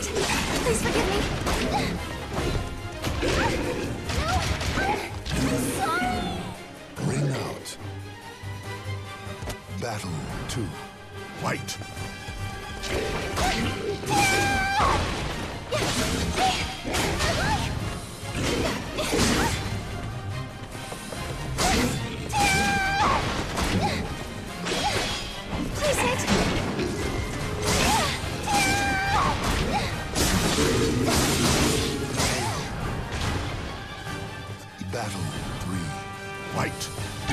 it! Please forgive me! I'm sorry! Ring out. Battle 2. White. Please hit! Battle 3. White.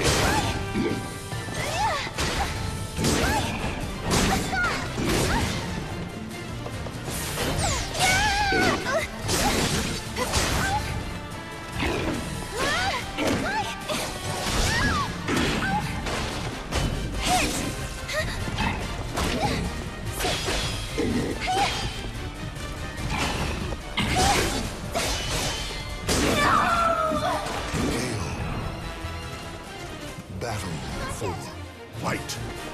Battle 4. White.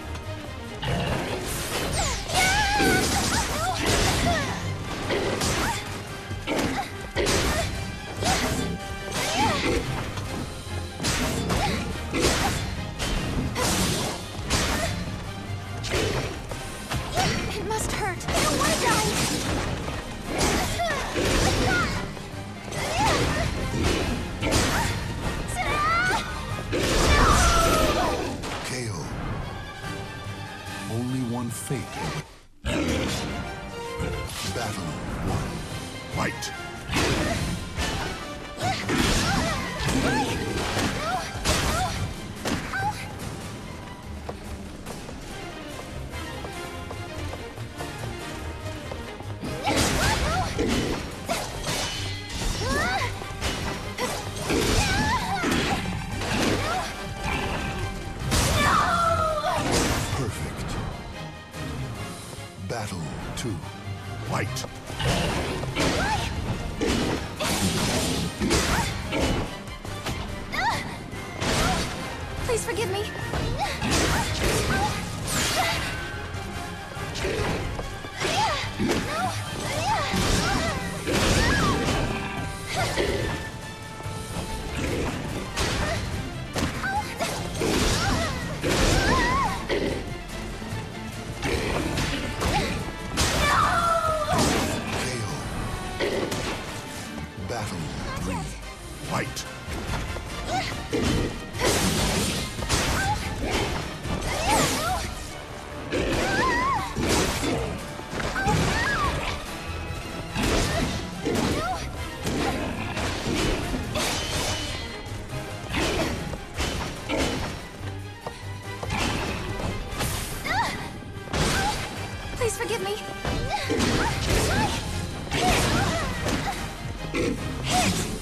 It must hurt. I don't want to die! KO. Only one fate. Battle 1. White. Perfect. Battle 2. White. Please forgive me. KO. Battle 3. White. Please forgive me. Hit!